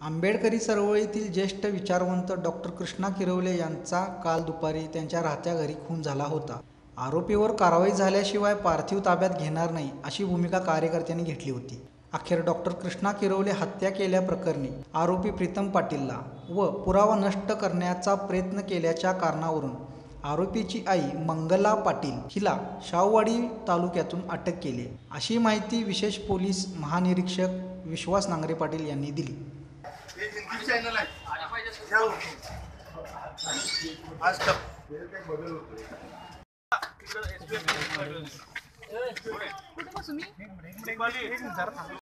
आंबेडकरी चळवळीतील ज्येष्ठ विचारवंत डॉक्टर कृष्णा किरवले यांचा काल दुपारी त्यांच्या राहत्या घरी खून झाला होता. आरोपीवर कारवाई झाल्याशिवाय पार्थिव ताब्यात घेणार नाही अशी भूमिका कार्यकर्त्यांनी घेतली होती. अखेर डॉक्टर कृष्णा किरवले हत्या केल्याप्रकरणी आरोपी प्रीतम पाटीलला व पुरावा नष्ट करण्याचा प्रयत्न केल्याच्या कारणावरून आरोपीची आई मंगला पाटील हिला शाहूवाडी तालुक्यातून अटक केली, अशी माहिती विशेष पोलीस महानिरीक्षक विश्वास नांगरे पाटील यांनी दिली. कुठे बसू मी?